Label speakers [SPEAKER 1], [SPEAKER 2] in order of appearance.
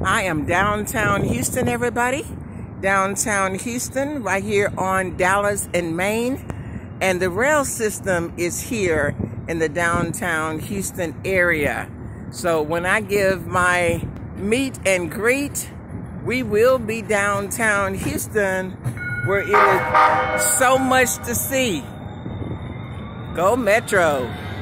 [SPEAKER 1] I am downtown Houston, everybody. Downtown Houston, right here on Dallas and Main. And the rail system is here in the downtown Houston area. So when I give my meet and greet, we will be downtown Houston, where it is so much to see. Go Metro.